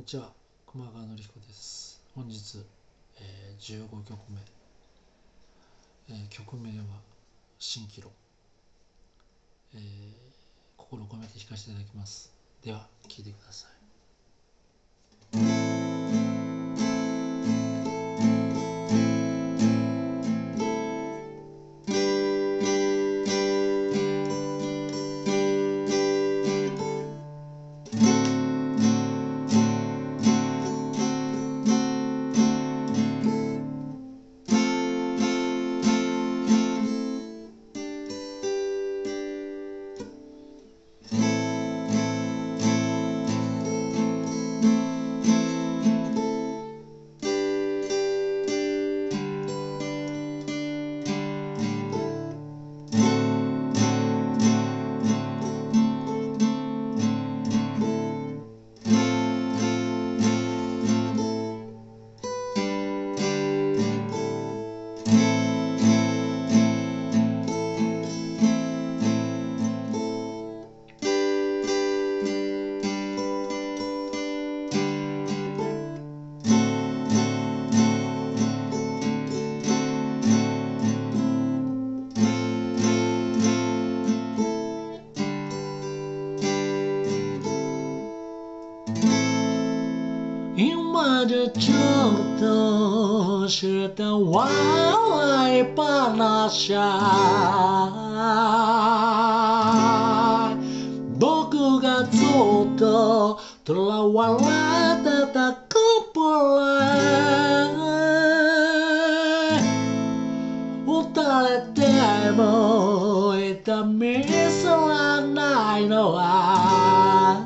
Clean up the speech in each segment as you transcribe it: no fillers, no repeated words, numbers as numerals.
にちは、熊川倫彦です。本日、15曲目、曲名は蜃気楼、心を込めて弾かせていただきます。では聴いてください。今じゃちょっとした笑い話僕がずっととらわれてたコップ打たれても痛みすらないのは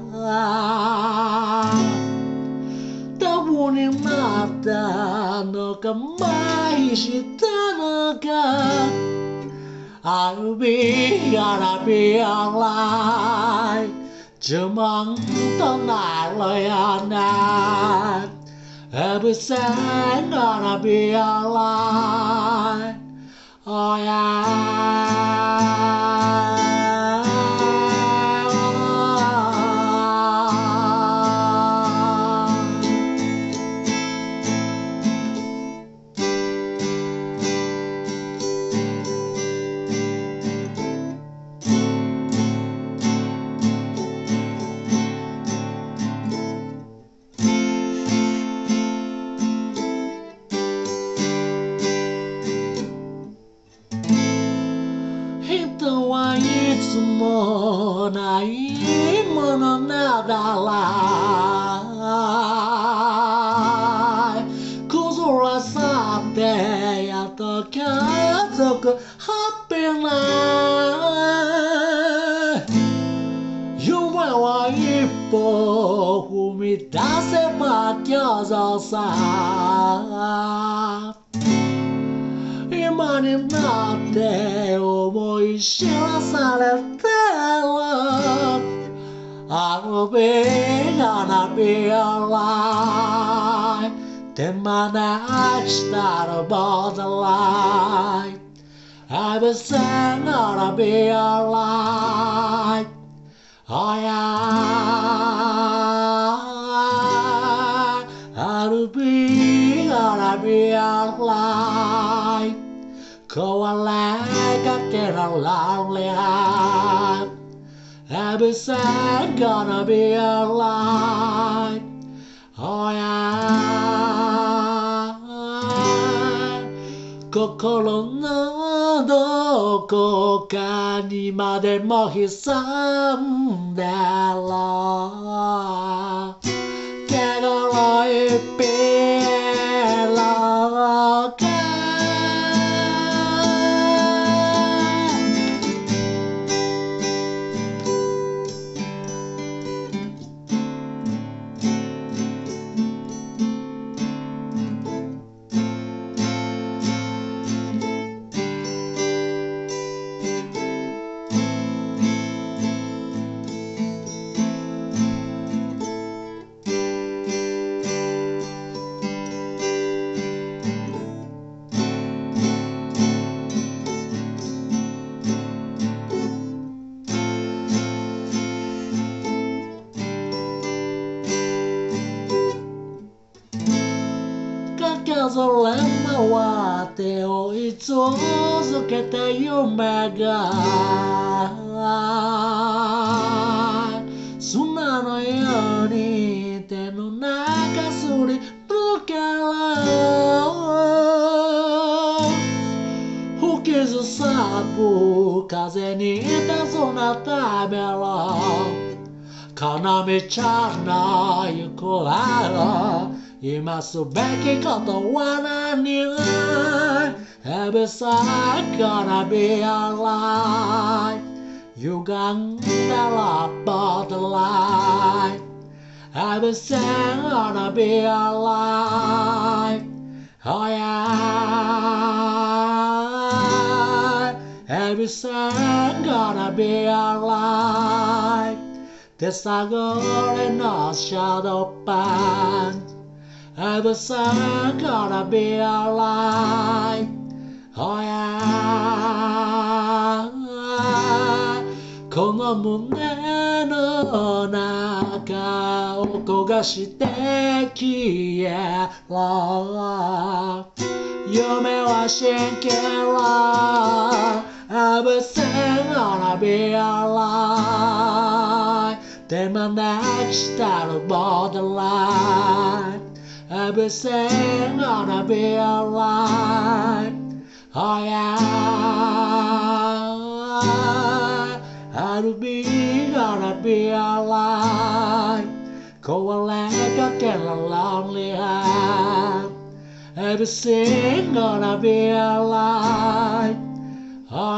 になったのか麻痺したのか I'll be gonna be alright 呪文となるよな Everything gonna be alright Oh yeah人はいつもないものなだら崩れ去ってやっと家族ハッピーな夢は一歩踏み出せば競争さ今になって思い知らされてる I'll be gonna be alright 手招きしたらボーダーライト Everything gonna be alright Oh yeah I'll be gonna be alright壊れかけの lonely heart Everything gonna be alright Oh yeah 心のどこかにまでも潜んでる手頃一品のかれ回って追い続けた夢が砂のように手の中すり抜ける吹きずさぶ風に手綱ためろ要ちゃんの行方今すべきことは何 Everything gonna be alright 歪んだらborderline Everything gonna be alright Oh yeah Everything gonna be alright 手探りのシャドーパンEverything gonna be alright Oh yeah この胸の中を焦がして消えろ夢は真剣ろ Everything gonna be alright 手招きしたるボーダーライン Everything gonna be alright Oh yeah I'll be gonna be alright 壊れかける lonely heart Everything gonna be alright Oh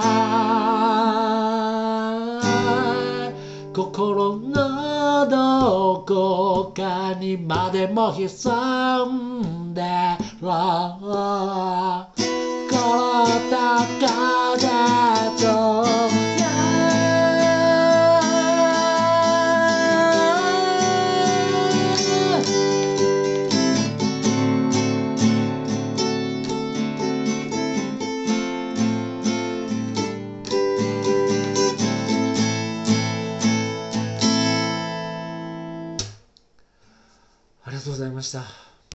yeah 心のどこかにまでも潜んでろこの高でとありがとうございました。